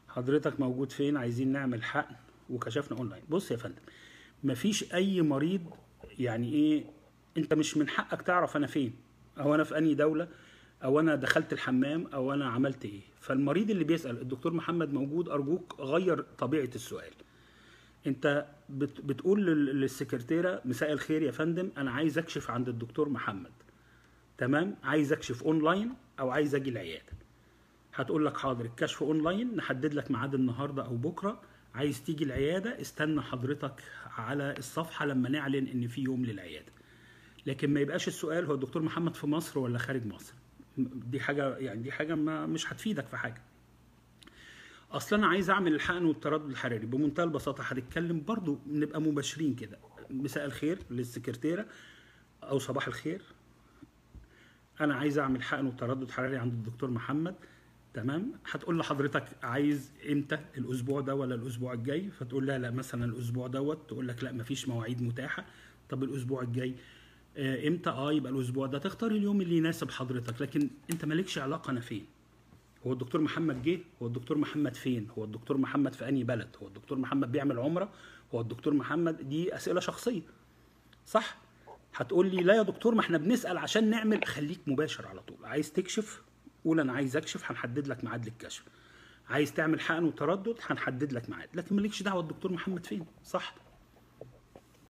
حضرتك موجود فين؟ عايزين نعمل حقن وكشفنا اونلاين. بص يا فندم، مفيش اي مريض، يعني ايه، انت مش من حقك تعرف انا فين او انا في انهي دوله او انا دخلت الحمام او انا عملت ايه. فالمريض اللي بيسال الدكتور محمد موجود، ارجوك غير طبيعه السؤال. انت بتقول للسكرتيره مساء الخير يا فندم، انا عايز اكشف عند الدكتور محمد، تمام، عايز اكشف اونلاين او عايز اجي العياده. هتقول لك حاضر، الكشف اونلاين، نحدد لك ميعاد النهارده او بكره. عايز تيجي العياده، استنى حضرتك على الصفحه لما نعلن ان في يوم للعياده. لكن ما يبقاش السؤال هو الدكتور محمد في مصر ولا خارج مصر. دي حاجه، يعني دي حاجه ما مش هتفيدك في حاجه. اصلا انا عايز اعمل الحقن والتردد الحراري بمنتهى البساطه، هنتكلم برضو نبقى مباشرين كده. مساء الخير للسكرتيره او صباح الخير، انا عايز اعمل حقن وتردد حراري عند الدكتور محمد، تمام. هتقول لحضرتك عايز امتى، الاسبوع ده ولا الاسبوع الجاي؟ فتقول لها لا مثلا الاسبوع دوت، تقول لك لا مفيش مواعيد متاحه. طب الاسبوع الجاي امتى؟ يبقى الاسبوع ده. تختار اليوم اللي يناسب حضرتك، لكن انت مالكش علاقه انا فين. هو الدكتور محمد جه؟ هو الدكتور محمد فين؟ هو الدكتور محمد في انهي بلد؟ هو الدكتور محمد بيعمل عمره؟ هو الدكتور محمد، دي اسئله شخصيه، صح؟ هتقول لي لا يا دكتور ما احنا بنسال عشان نعمل. خليك مباشر على طول. عايز تكشف، قول انا عايز اكشف، هنحدد لك ميعاد للكشف. عايز تعمل حقن وتردد، هنحدد لك ميعاد، لكن مالكش دعوه الدكتور محمد فين، صح؟